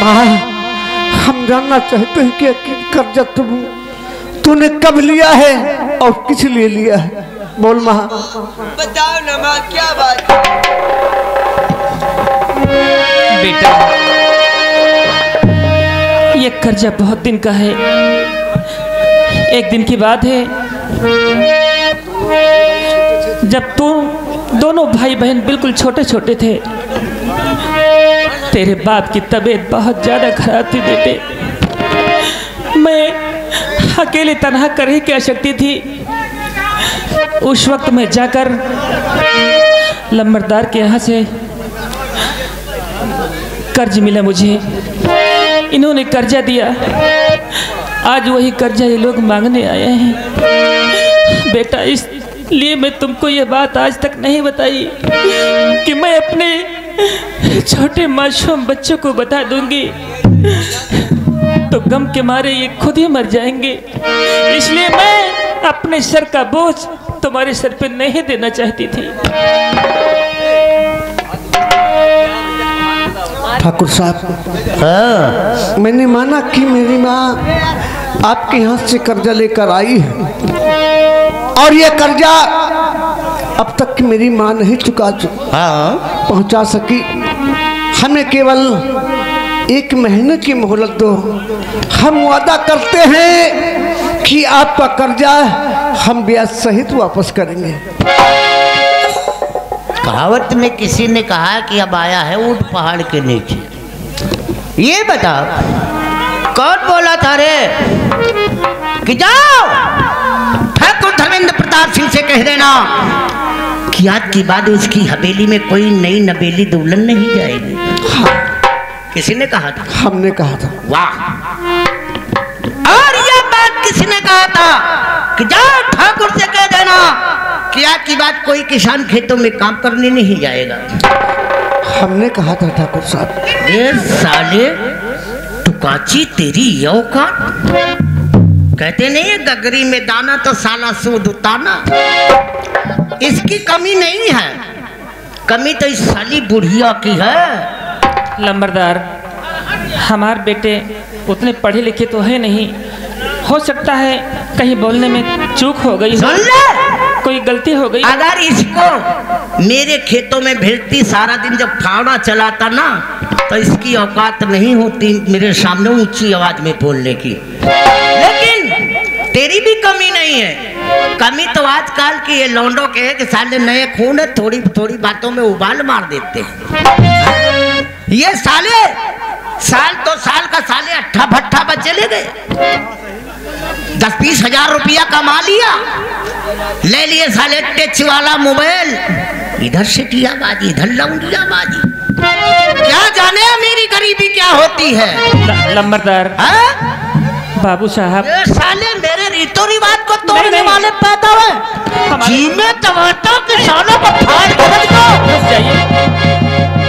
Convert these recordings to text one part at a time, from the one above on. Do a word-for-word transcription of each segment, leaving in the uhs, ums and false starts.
हाँ, हम जानना चाहते हैं कि कर्जा तुम तूने कब लिया है और किस लिए लिया है। बोल महा, बताओ ना माँ, क्या बात। बेटा, ये कर्जा बहुत दिन का है। एक दिन की बात है जब तू दोनों भाई बहन बिल्कुल छोटे छोटे थे, तेरे बाप की तबीयत बहुत ज़्यादा खराब थी बेटे। मैं अकेले तनहा कर ही क्या सकती थी। उस वक्त मैं जाकर लंबरदार के यहाँ से कर्ज मिला मुझे, इन्होंने कर्जा दिया। आज वही कर्जा ये लोग मांगने आए हैं। बेटा, इसलिए मैं तुमको ये बात आज तक नहीं बताई कि मैं अपने छोटे मासूम बच्चों को बता दूंगी तो गम के मारे ये खुद ही मर जाएंगे। इसलिए मैं अपने सर का बोझ तुम्हारे सर पे नहीं देना चाहती थी। ठाकुर साहब, हाँ। मैंने माना कि मेरी माँ आपके यहाँ से कर्जा लेकर आई है और ये कर्जा अब तक की मेरी माँ नहीं चुका हाँ। पहुँचा सकी। हमें केवल एक महीने की मोहलत दो। हम वादा करते हैं कि आपका कर्जा हम ब्याज सहित वापस करेंगे। कहावत में किसी ने कहा कि अब आया है ऊंट पहाड़ के नीचे। ये बता, कौन बोला था रे कि जाओ ठाकुर धर्मेंद्र प्रताप सिंह से कह देना कि आज की बाद उसकी हवेली में कोई नई नवेली दुल्हन नहीं जाएगी। हाँ। किसी ने कहा था? हमने कहा था। वाह। और यह बात किसी ने कहा था कि जाओ ठाकुर से कह देना कि आज की बात कोई किसान खेतों में काम करने नहीं जाएगा। हमने कहा था ठाकुर साहब। ये साले टुकाची तेरी औकात। कहते नहीं है गगरी में दाना तो साला सूद उताना। इसकी कमी नहीं है, कमी तो इस साली बुढ़िया की है। लंबरदार, हमारे बेटे उतने पढ़े लिखे तो है नहीं, हो सकता है कहीं बोलने में चूक हो गई, सुन ले, कोई गलती हो गई। अगर इसको मेरे खेतों में भेजती सारा दिन जब फावड़ा चलाता ना तो इसकी औकात नहीं होती मेरे सामने ऊंची आवाज में बोलने की। लेकिन तेरी भी कमी नहीं है। कमी तो आजकल की ये लौंडों के है कि साले नए खून है, थोड़ी थोड़ी बातों में उबाल मार देते हैं। ये साले साल तो साल का साले अट्ठा भट्ठा पर चले गए, दस बीस हजार रुपया कमा लिया, ले लिए साले टच वाला मोबाइल, इधर सिटिया बाजी इधर लौंडिया बाजी। क्या जाने मेरी गरीबी क्या होती है। लंबरदार बाबू साहब, ये साले मेरे रीतो रिवाज को तोड़ने वाले पैदा हुए। जी में टमाटर किसानों को फाड़ के रख दो। जाइए,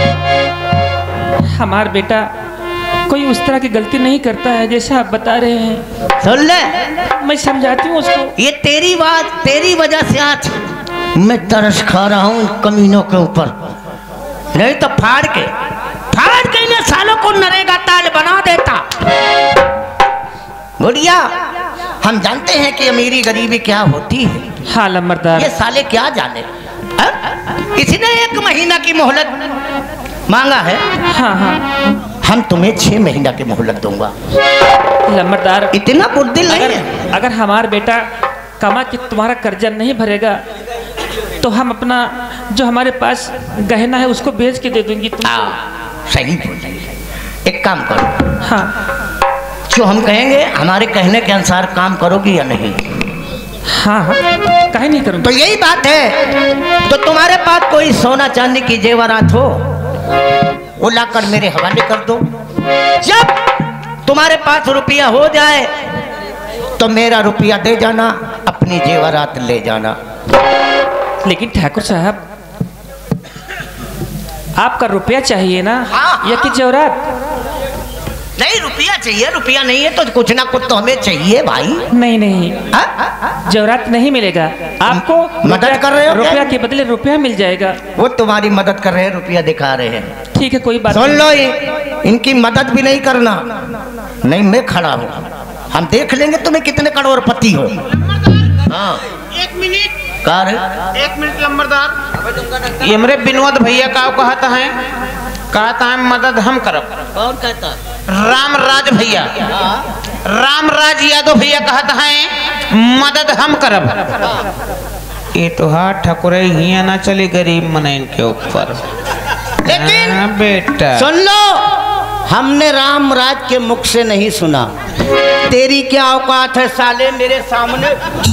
हमारा बेटा कोई उस तरह की गलती नहीं करता है जैसा आप बता रहे हैं। सुन ले, मैं समझाती हूँ उसको। ये तेरी बात, तेरी वजह से आज मैं तरस खा रहा हूँ इन कमीनों के ऊपर। नहीं तो फाड़ के फाड़ के इन्हें सालों को नरेगा ताल बना देता। गुड़िया, हम जानते हैं कि अमीरी गरीबी क्या होती है। हाँ लंबरदार, ये साले क्या जाने। किसी ने एक महीना की मोहलत मांगा है। हाँ हाँ, हम तुम्हें छह महीना की मोहलत दूंगा। लंबरदार, इतना बुर्दिल नहीं अगर, है। अगर हमारा बेटा कमा के तुम्हारा कर्जा नहीं भरेगा तो हम अपना जो हमारे पास गहना है उसको बेच के दे दूंगी तुम। सही बोल रही है। एक काम करो, हाँ, जो हम कहेंगे हमारे कहने के अनुसार काम करोगी या नहीं? हाँ हाँ, काहे नहीं करूँगी। तो यही बात है। तो तुम्हारे पास कोई सोना चांदी की जेवरात हो वो लाकर मेरे हवाले कर दो। जब तुम्हारे पास रुपया हो जाए तो मेरा रुपया दे जाना, अपनी जेवरात ले जाना। लेकिन ठाकुर साहब, आपका रुपया चाहिए ना, हाँ, या कि जेवरात? नहीं रुपया चाहिए, रुपया नहीं है तो कुछ ना कुछ तो हमें चाहिए भाई। नहीं नहीं, जवरात नहीं मिलेगा आपको। मदद कर रहे हो? रुपया के बदले रुपया मिल जाएगा। वो तुम्हारी मदद कर रहे हैं, रुपया दिखा रहे हैं। ठीक है कोई बात सुन लो, ये इनकी मदद भी नहीं करना। नहीं मैं खड़ा हूँ, हम देख लेंगे तुम्हें कितने करोड़पति हो। हाँ एक मिनट कार एक मिनट लंबरदार, ये मेरे विनोद भैया का कहता है, कहता है मदद हम करब। कौन कहता? रामराज भैया, रामराज यादव भैया कहता है मदद हम करब। ये तो हाथ ठकुरे हिया ना चले गरीब मन इनके ऊपर। लेकिन हाँ बेटा सुन लो, हमने रामराज के मुख से नहीं सुना। तेरी क्या औकात है साले मेरे सामने?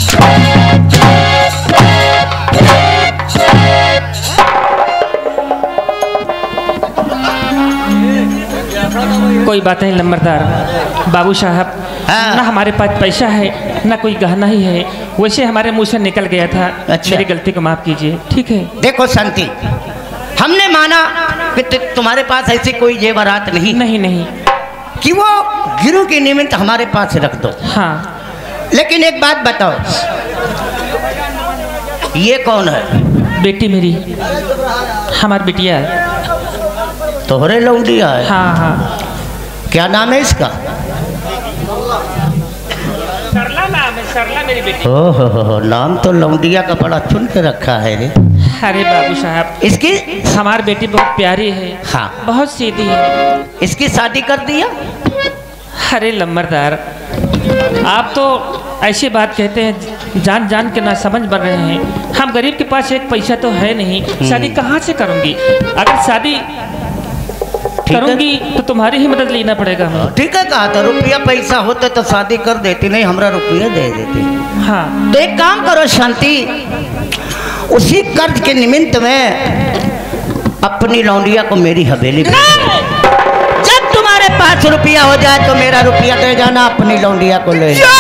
कोई बात नहीं लंबरदार बाबू साहब। हाँ। ना हमारे पास पैसा है ना कोई गहना ही है, वैसे हमारे मुंह से निकल गया था। अच्छा। मेरी गलती को माफ कीजिए। ठीक है देखो शांति, हमने माना कि तुम्हारे पास ऐसी कोई जेवरात नहीं नहीं नहीं कि वो गिरू के निमित्त हमारे पास रख दो। हाँ लेकिन एक बात बताओ, ये कौन है? बेटी मेरी, हमारी बिटिया है। तोहरे लौंडिया है? हाँ हाँ। क्या नाम है इसका? सरला नाम है, सरला मेरी बेटी। ओ हो हो, नाम तो लौंडिया का बड़ा चुन के रखा है रे। अरे बाबू साहब, इसकी हमारी बेटी बहुत प्यारी है। हाँ। बहुत सीधी है। इसकी शादी कर दिया? अरे लंबरदार, आप तो ऐसी बात कहते हैं जान जान के ना समझ बन रहे हैं। हम गरीब के पास एक पैसा तो है नहीं, शादी कहाँ से करूंगी? अगर शादी करूंगी तो तुम्हारी ही मदद लेना पड़ेगा हमें। ठीक है, कहा था रुपया पैसा होता तो शादी कर देती, नहीं हमरा रुपया दे देती। हाँ तो एक काम करो शांति, उसी कर्ज के निमित्त में अपनी लौंडिया को मेरी हवेली भेज दो। जब तुम्हारे पास रुपया हो जाए तो मेरा रुपया दे जाना, अपनी लौंडिया को ले जाना।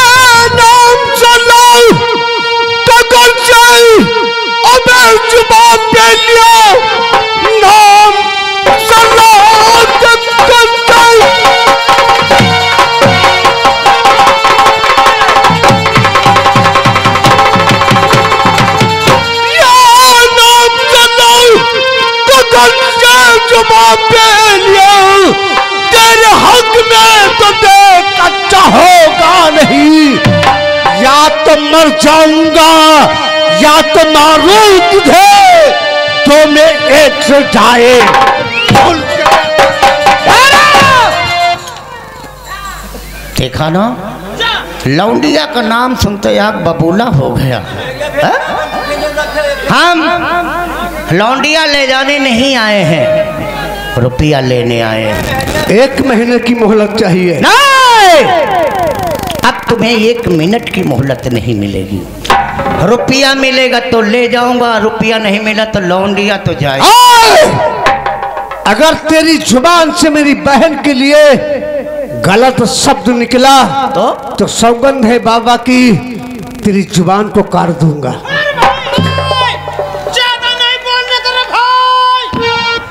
तेरे हक में तो देख अच्छा होगा नहीं, या तो मर जाऊंगा या तो मारूं तुझे, तो मैं एक से जाए। देखा ना, लौंडिया का नाम सुनते आप बबूला हो गया। हा? हम लौंडिया ले जाने नहीं आए हैं, रुपया लेने आए हैं। एक महीने की मोहलत चाहिए। नहीं, अब तुम्हें एक मिनट की मोहलत नहीं मिलेगी। रुपया मिलेगा तो ले जाऊंगा, रुपया नहीं मिला तो लौंडिया तो जाए। अगर तेरी जुबान से मेरी बहन के लिए गलत शब्द निकला तो तो सौगंध है बाबा की, तेरी जुबान को काट दूंगा। ज्यादा नहीं बोलने का भाई।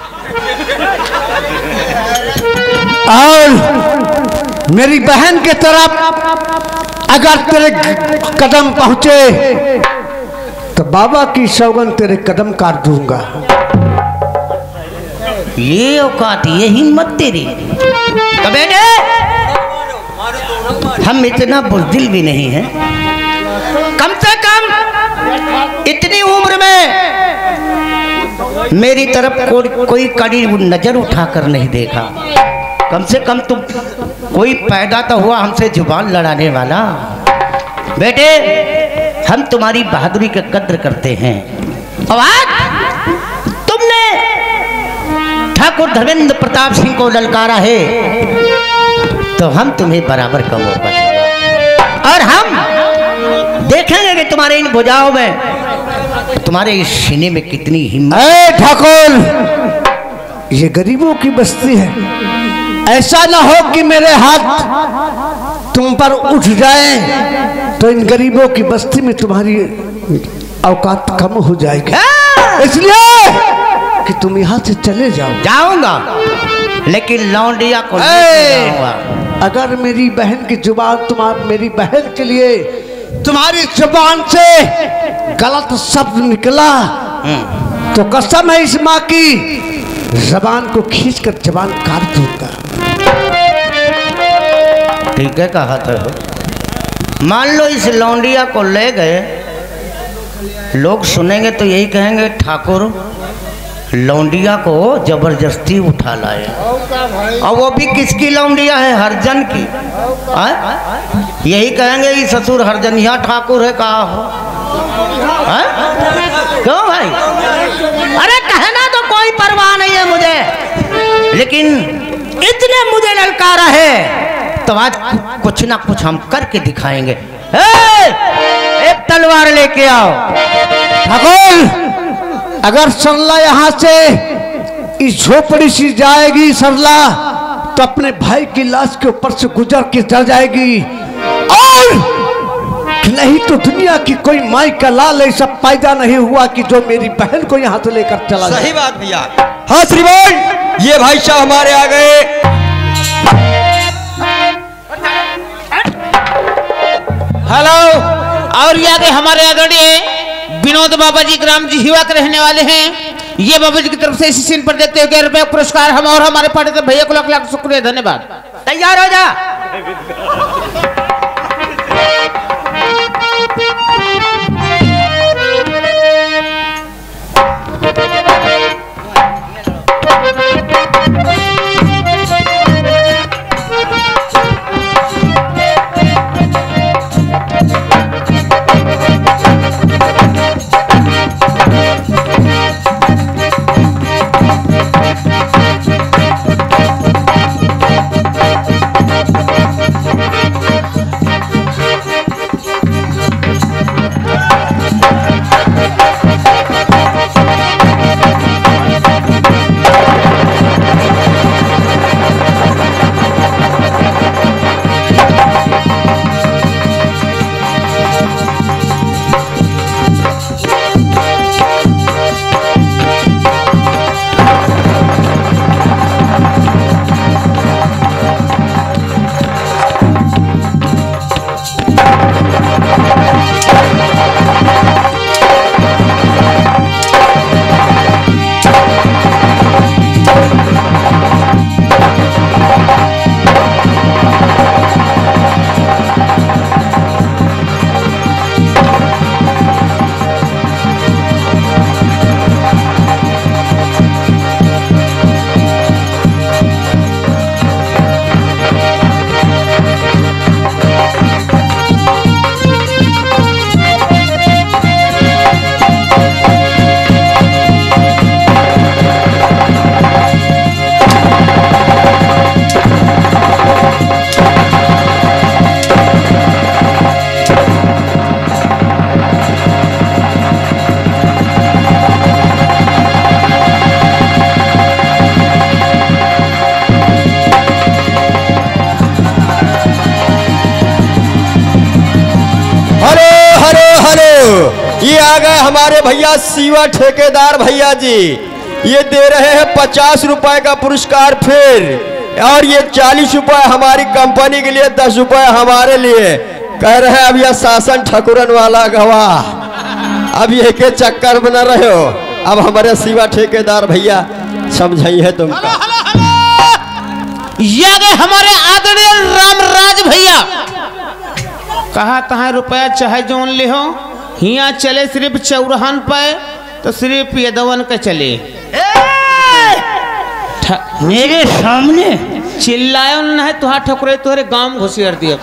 और मेरी बहन के तरफ अगर तेरे कदम पहुंचे तो बाबा की सौगंध तेरे कदम काट दूंगा। ये औकात, ये हिम्मत तेरी। तो बेटे, हम इतना बुज़दिल भी नहीं हैं। कम से कम इतनी उम्र में मेरी तरफ को, कोई कड़ी नजर उठाकर नहीं देखा। कम से कम तुम कोई पैदा तो हुआ हमसे जुबान लड़ाने वाला। बेटे, हम तुम्हारी बहादुरी का कद्र करते हैं। और आज तुमने ठाकुर धर्मेंद्र प्रताप सिंह को ललकारा है तो हम तुम्हें बराबर का मौका देंगे। और हम देखेंगे कि तुम्हारे इन भुजाओं में, तुम्हारे इस सीने में कितनी हिम्मत। ऐ ठाकुर, ये गरीबों की बस्ती है, ऐसा ना हो कि मेरे हाथ तुम पर उठ जाए तो इन गरीबों की बस्ती में तुम्हारी औकात कम हो जाएगी। इसलिए कि तुम यहाँ से चले जाओ। जाऊंगा लेकिन लौंडिया को अगर मेरी बहन की जुबान तुम्हारी मेरी बहन के लिए तुम्हारी जुबान से गलत शब्द निकला तो कसम है इस माँ की जबान को खींचकर जबान काट दूंगा। ठीक है कहा तो। मान लो इस लौंडिया को ले गए, लोग सुनेंगे तो यही कहेंगे ठाकुर लौंडिया को जबरदस्ती उठा लाए, और वो भी किसकी लौंडिया है? हरजन की। आ? यही कहेंगे ये ससुर हरजनिया ठाकुर है, कहा हो? आ? क्यों भाई? अरे कहना तो कोई परवाह नहीं है मुझे, लेकिन इतने मुझे ललकारा है तो आज कुछ ना कुछ हम करके दिखाएंगे। ए, एक तलवार लेके आओ। ठाकुर अगर सरला यहाँ से इस झोपड़ी सी जाएगी सरला तो अपने भाई की लाश के ऊपर से गुजर के चल जाएगी, और नहीं तो दुनिया की कोई माई का लाल ऐसा पैदा नहीं हुआ कि जो मेरी बहन को यहाँ से लेकर चला जाए। सही बात भैया। हाँ श्रीमान, ये भाई साहब हमारे आ गए। हेलो। और ये आगे हमारे आदरणीय विनोद बाबा जी ग्राम जी हिवा के रहने वाले हैं। ये बाबा जी की तरफ से इसी सीन पर देते हुए रुपये पुरस्कार हम और हमारे पार्टी भैया को लाख लाख शुक्रिया, धन्यवाद। तैयार हो जा। ये आ गए हमारे भैया सीवा ठेकेदार भैया जी, ये दे रहे हैं पचास रुपए का पुरस्कार फिर, और ये चालीस रुपए हमारी कंपनी के लिए, दस रुपए हमारे लिए। कह रहे हैं अब यह शासन ठकुरन वाला गवाह, अब ये के चक्कर में न रहे हो। अब हमारे सीवा ठेकेदार भैया समझाइए तुमको। ये गए हमारे आदरणीय रामराज भैया। कहा कहा रुपया चाहे जोन ले हो, हिया चले सिर्फ चौराहन पे तो सिर्फ यदवन का चले। मेरे सामने चिल्लायो न है तुहार ठकुरे तुहरे गांव घुसियर दिया।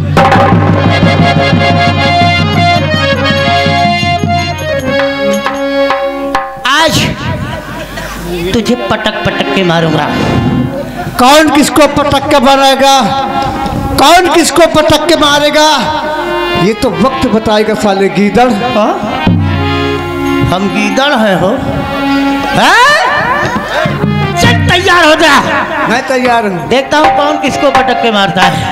आज तुझे पटक पटक के मारूंगा। कौन किसको पटक के मारेगा, कौन किसको पटक के मारेगा, ये तो वक्त बताएगा साले गीदड़। हम गीदड़ है हो? चल तैयार हो जा। मैं तैयार हूँ। देखता हूँ कौन किसको पटक के मारता है।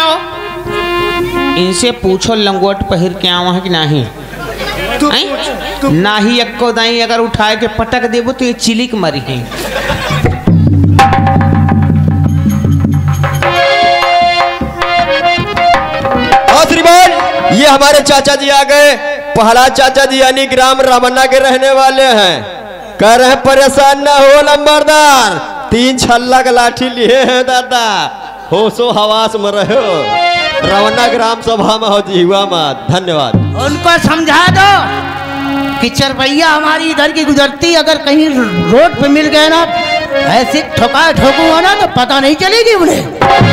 इनसे पूछो लंगोट पहिर के आवा है कि नहीं। तू पूछ। ना ही अक्को दाई अगर उठाए के पटक देबो तो ये चिलिक मरी है। और श्रीमान ये हमारे चाचा जी आ गए। प्रहलाद चाचा जी यानी ग्राम रामन्ना के रहने वाले हैं। कह रहे हैं परेशान ना हो नंबरदार, तीन छल्ला का लाठी लिए हैं दादा, होशो हवास में रहो, रामन्ना ग्राम सभा में हो जीवा मत। धन्यवाद। उनको समझा दो कि चरपैया हमारी इधर की गुजरती अगर कहीं रोड पे मिल गए ना ऐसे ठोका ठोकूंगा ना तो पता नहीं चलेगी उन्हें।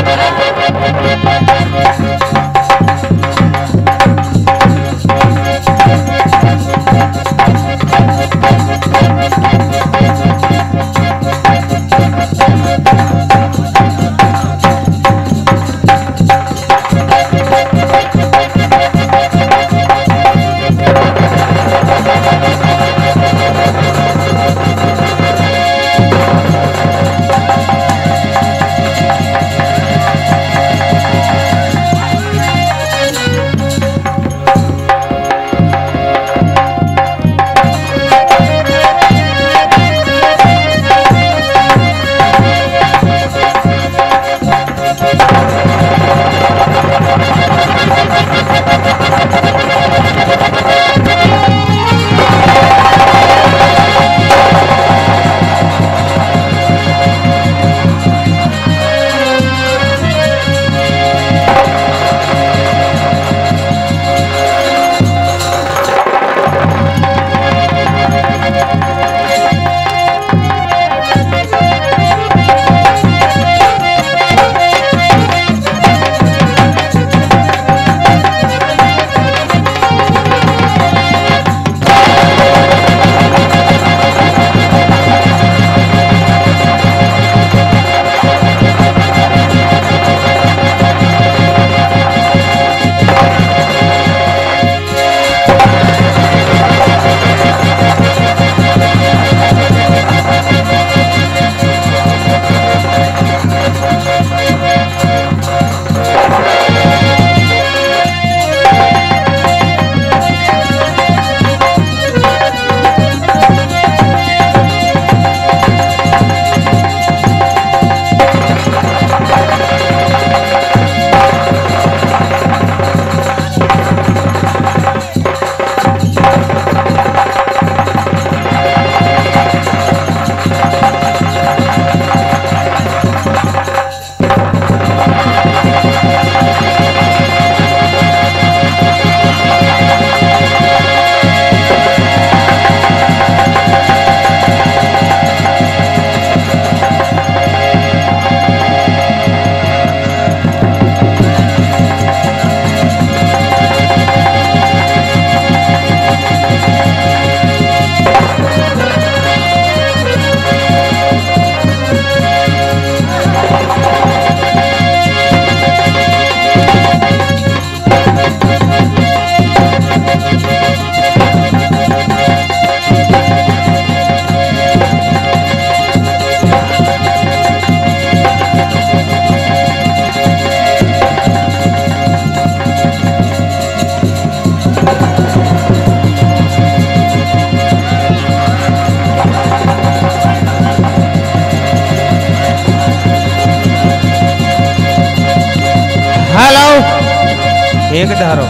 एक धारो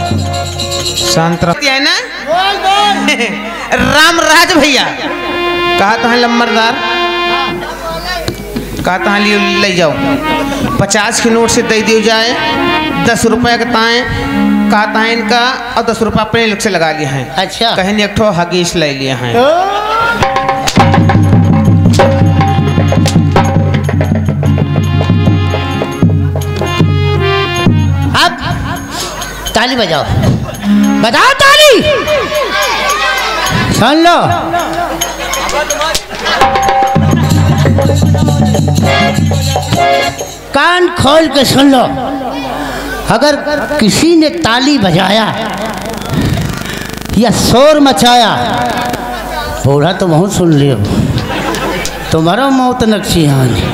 शांत है ना। राम राज भैया कहा था लम्बरदार, कहा था ले ले जाओ, पचास के नोट से दे दियो जाए, दस रुपए का ताए कहा था इनका और दस रुपये अपने लोग से लगा लिए हैं। अच्छा कहीं एक ठो हगीस ले लिए हैं। अब ताली बजाओ, बजाओ ताली, सुन लो। कान खोल के सुन लो, अगर किसी ने ताली बजाया या शोर मचाया, बूढ़ा तो बहुत सुन लियो, तुम्हारा मौत नक्शी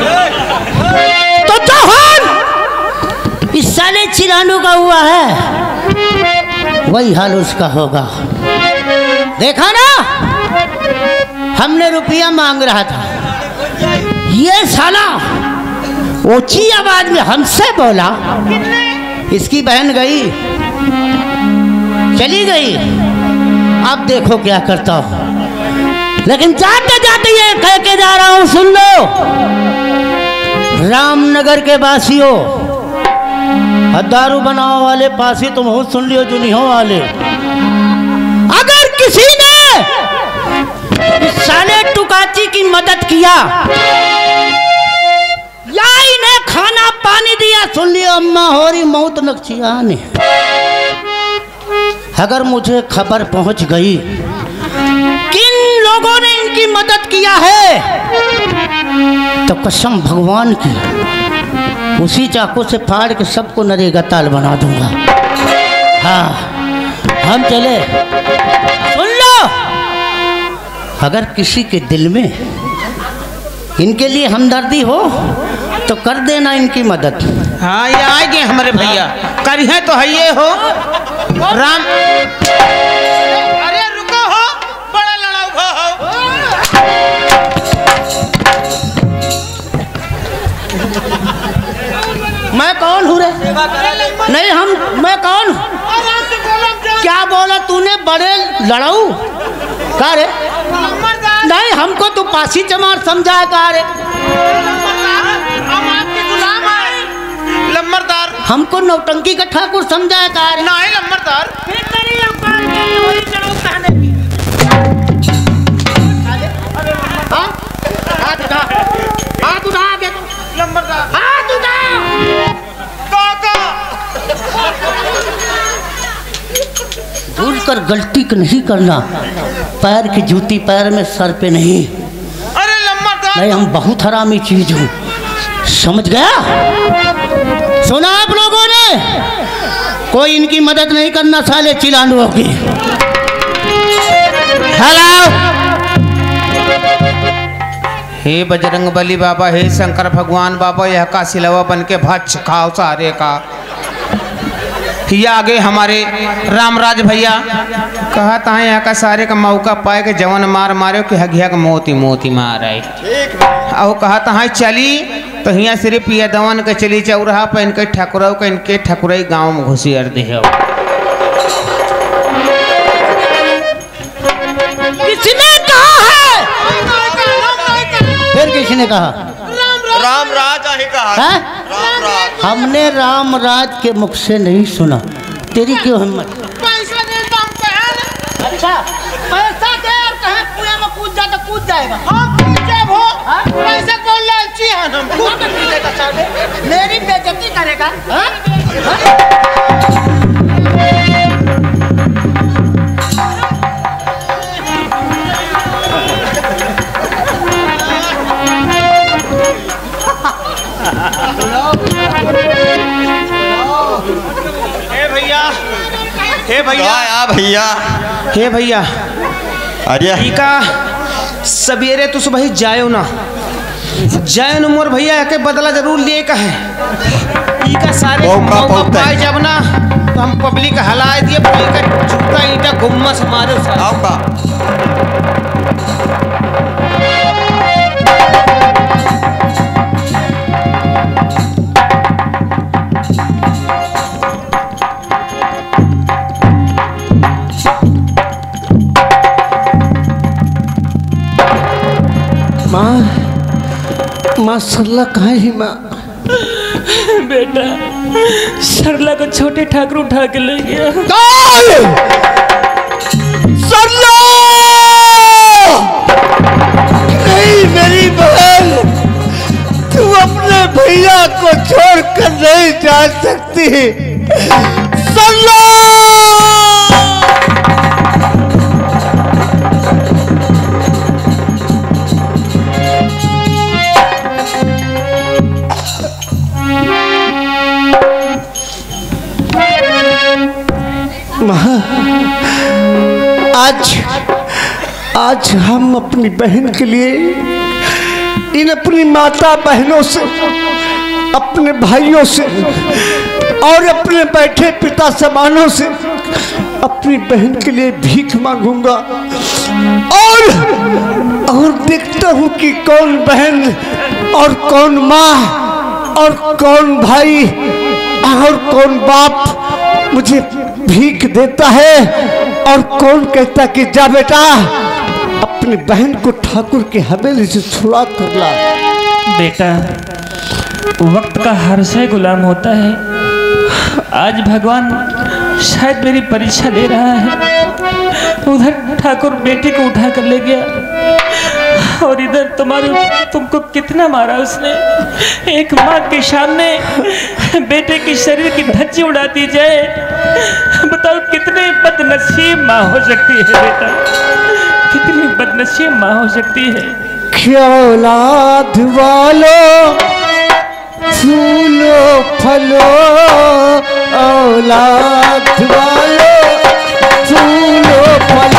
तो जहान इस साले चिरानों का हुआ है, वही हाल उसका होगा। देखा ना, हमने रुपया मांग रहा था, ये साला ऊंची आवाज में हमसे बोला। इसकी बहन गई, चली गई, अब देखो क्या करता हूं। लेकिन जाते जाते ये कह के जा रहा हूं, सुन लो रामनगर के वासियों, दारू बनाओ वाले पासी तुम हो, सुन लियो जुनियों वाले, अगर किसी ने इस साले टुकाची की मदद किया या इन्हें खाना पानी दिया, सुन लियो अम्मा होरी मौत नक्शिया ने, अगर मुझे खबर पहुंच गई किन लोगों ने इनकी मदद किया है, तो कसम भगवान की उसी चाकू से फाड़ के सबको नरेगा ताल बना दूंगा। हाँ, हम चले। सुन लो, अगर किसी के दिल में इनके लिए हमदर्दी हो तो कर देना इनकी मदद। हाँ, ये आएंगे हमारे भैया, करिए तो है ये हो राम। अरे रुको हो, बड़ा लड़ाऊ हो। मैं कौन हूँ रे? नहीं, हम मैं कौन हूँ? क्या बोला तूने? बड़े लड़ाऊ का रे? नहीं, हमको तू पासी चमार समझा का रे? लम्बरदार हमको नौटंकी का ठाकुर समझा का रे? नहीं लम्बरदार, हाथ उठा, हाथ उठा आगे लम्बरदार, हाथ उठा। भूल कर गलती नहीं करना, पैर की जूती पैर में सर पे नहीं। अरे लम्बरदार, नहीं, हम बहुत हरामी चीज हूँ, समझ गया? सुना आप लोगों ने? कोई इनकी मदद नहीं करना साले चिलांडुओं की। हेलो, हे बजरंग बली बाबा, हे शंकर भगवान बाबा, यह का सिलवा बन के भक्ष खाओ सारे का। ये आगे हमारे रामराज भैया कहा था यहाँ का सारे का मौका पाए के जवन मार मारे कि हगिया का मोती मोती मार आए। और कहा था चली तो यहाँ सिर्फ ये दवन के चली चौराहा पर इनके ठकुरऊ के इनके ठकुरई गाँव में घुसी अर दे। किसने कहा है? फिर किसने कहा? रामराज आही कहा। है? रामराज। हमने रामराज के मुख से नहीं सुना। तेरी क्यों हिम्मत? पैसा दे तो हम कहें। अच्छा, पैसा दे और कहे कुएं में कूद जा तो कूद जाएगा। हम जब हो पैसा कौन लालची है? हम कूद जाएगा साले, मेरी बेइज्जती करेगा। हे भैया, हे भैया, आ भैया, हे भैया, अरे इका सवेरे तो सुबह ही जायो ना, जायो ना मोर भैया के बदला जरूर ले का है। इका सारे मौका पाए जब ना तो हम पब्लिक हलाए दिए, का जूता ईटा गुम्मस मारे सारा। माँ, माँ सरला कहाँ है माँ? बेटा, सरला को छोटे ठाकुर उठा के ले गया। सरला! नहीं मेरी बहन, तू अपने भैया को छोड़कर नहीं जा सकती। सरला! आज आज हम अपनी बहन के लिए इन अपनी माता बहनों से, अपने भाइयों से और अपने बैठे पिता समानों से अपनी बहन के लिए भीख मांगूंगा और और देखता हूँ कि कौन बहन और कौन माँ और कौन भाई और कौन बाप मुझे भीख देता है और कौन कहता कि जा बेटा अपनी बहन को ठाकुर की हवेली से छुड़ा कर ला। बेटा, वक्त का हर शय गुलाम होता है। आज भगवान शायद मेरी परीक्षा ले रहा है। उधर ठाकुर बेटे को उठा कर ले गया और इधर तुम्हारे तुमको कितना मारा उसने। एक माँ के सामने बेटे के शरीर की धज्जी उड़ा दी जाए, बताओ कितने बदनसीब माँ हो सकती है बेटा, कितनी बदनसीब माँ हो सकती है। क्या औलाद वालो फूलो फलो, औलाद वालो फूलो फलो।